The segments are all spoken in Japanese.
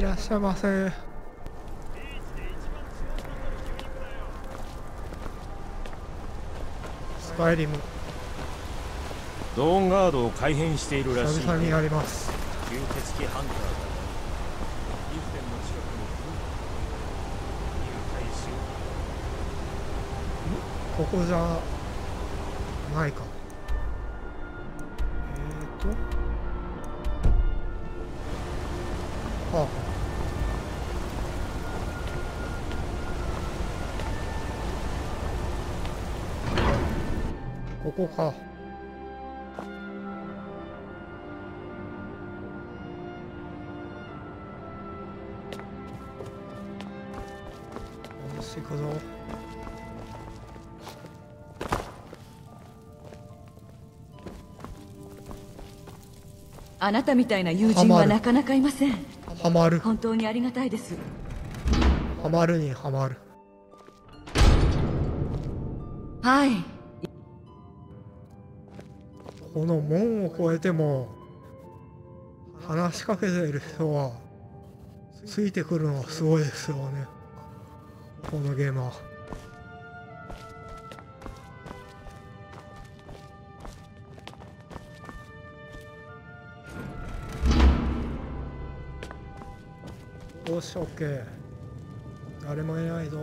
らっしゃいませ。スカイリムドーンガードを改変しているらしい。 久々にやります。 吸血鬼ハンターだ。ギフテンの近くに入隊しよう。ここじゃないか。はあ、ここか。よし、行くぞ。 あなたみたいな友人はなかなかいません。 ハマる。 本当にありがたいです。 ハマるにハマる。 はい。 この門を越えても話しかけている人はついてくるのはすごいですよね、このゲームは。よし、オッケー。誰もいないぞ。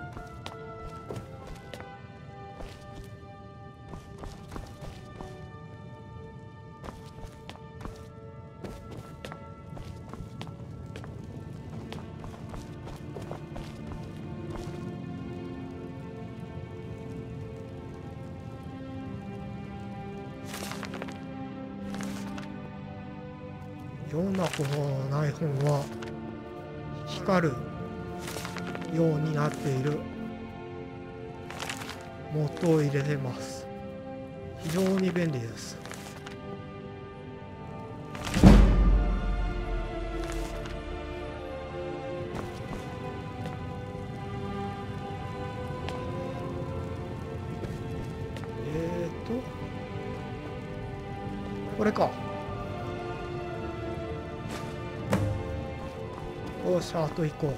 読んだことのない本は光るようになっているモッドを入れてます。非常に便利です。これか。よし、あと1個。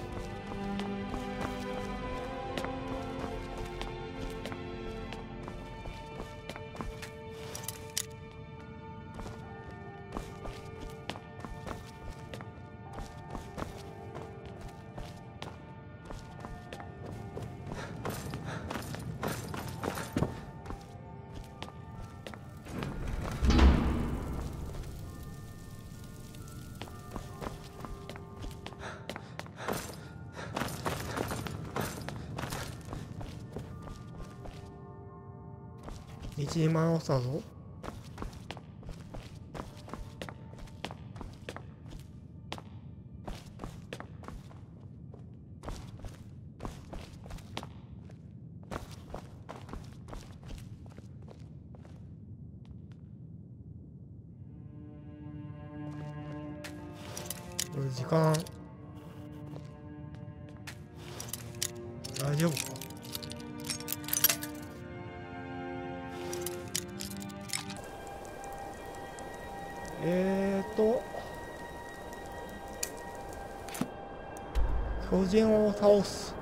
道に迷ったぞ。これ時間大丈夫か。巨人を倒す。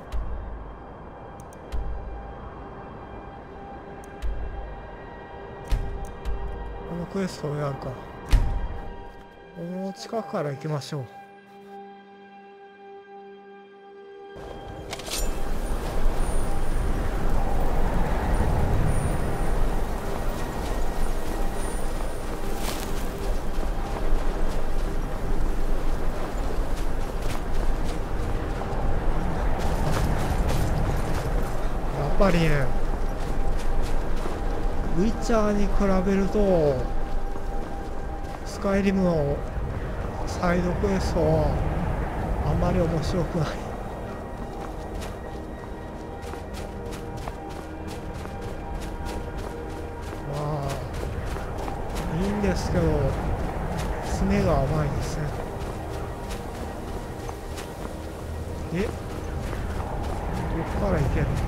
このクエストをやるか。この近くから行きましょう。やっぱりね、ウィッチャーに比べるとスカイリムのサイドクエストはあんまり面白くない。まあいいんですけど、詰めが甘いですね。どっから行けるの。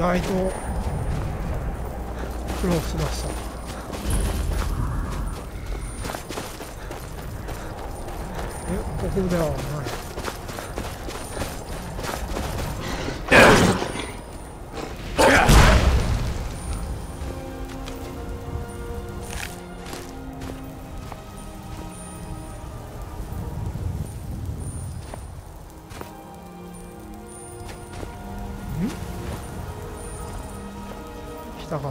外と苦労しました。ここではない。来たか。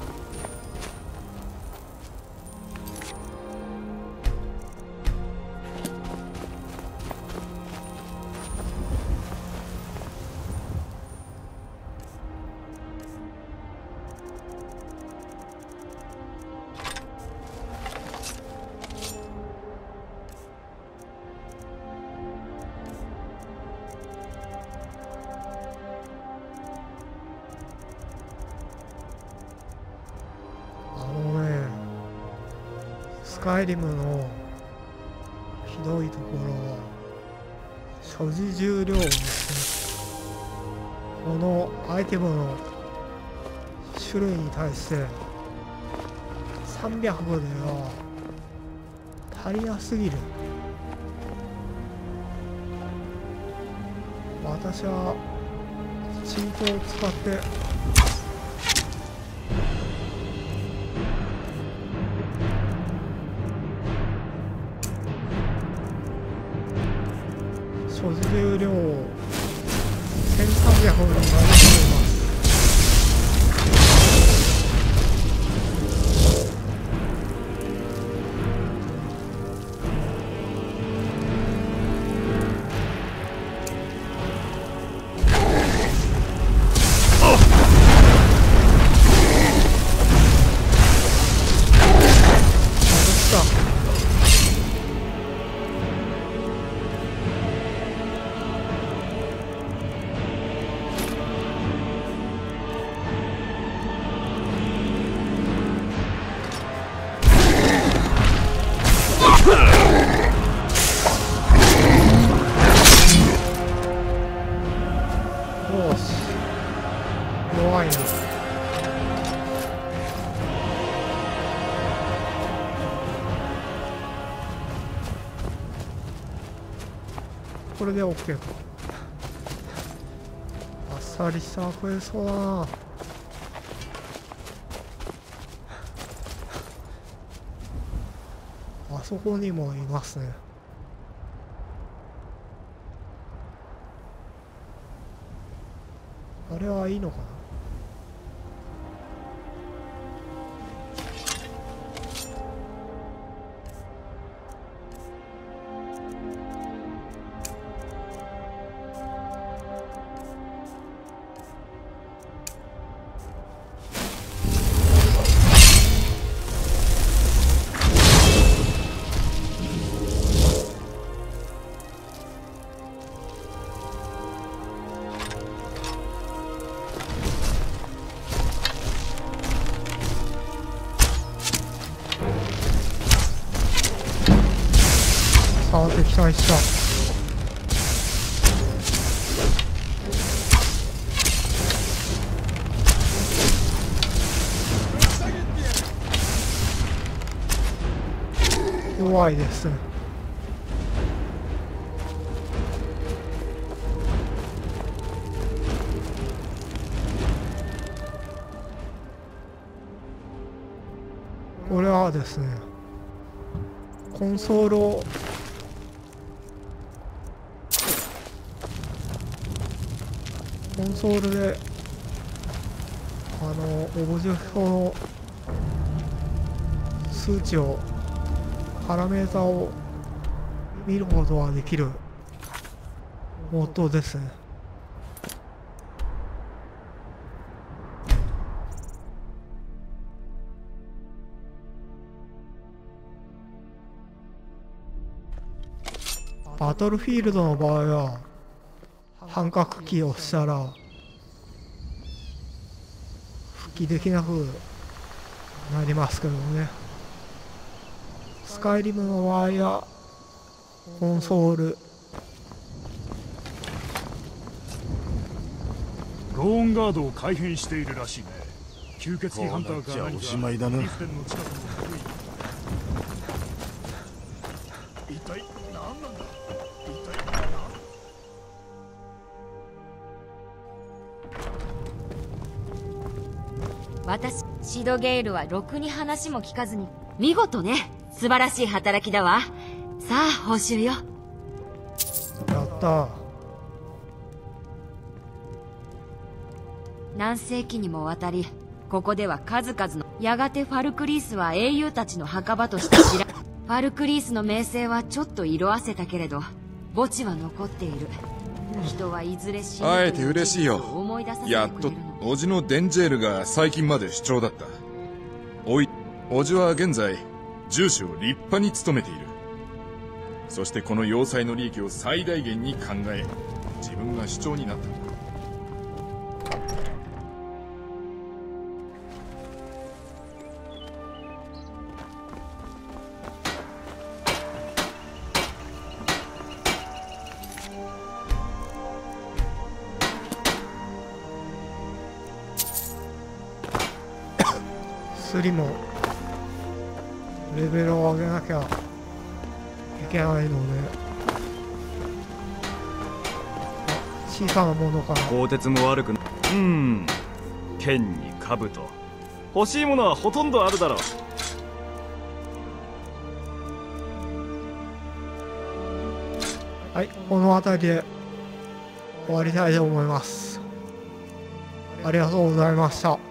スカイリムのひどいところは所持重量ですね。このアイテムの種類に対して300では足りなすぎる。私はチートを使って所持重量を1300になります。弱いな。これで OK か。あっさりしたら食えそうだな。あそこにもいますね。あれはいいのかな。さあ敵対した。弱いですね。これはですね、コンソールをコンソールでオブジェクトの数値をパラメータを見ることができるモッドですね。バトルフィールドの場合は半角キーを押したら復帰できなくなりますけどね。スカイリムの場合はコンソールゴーンガードを改変しているらしいね。吸血鬼ハンターかじゃあ何かおしまいだな。 リフテンの近くの古い一体何なんだ。一体何。 私シドゲイルはろくに話も聞かずに見事ね。素晴らしい働きだわ。さあ報酬よ。 やったー。 何世紀にもわたりここでは数々の、やがてファルクリースは英雄たちの墓場として知らファルクリースの名声はちょっと色あせたけれど墓地は残っている。人はいずれ死ぬ会えて嬉しいよ。 思い出させてくれるの。 やっと叔父のデンジェールが最近まで主張だった。叔父は現在住所を立派に務めている。そしてこの要塞の利益を最大限に考え、自分が主張になったんだ。 スリもレベルを上げなきゃいけないので、小さなものから。 鋼鉄も悪くない。剣に兜、欲しいものはほとんどあるだろう。 はい、この辺りで終わりたいと思います。ありがとうございました。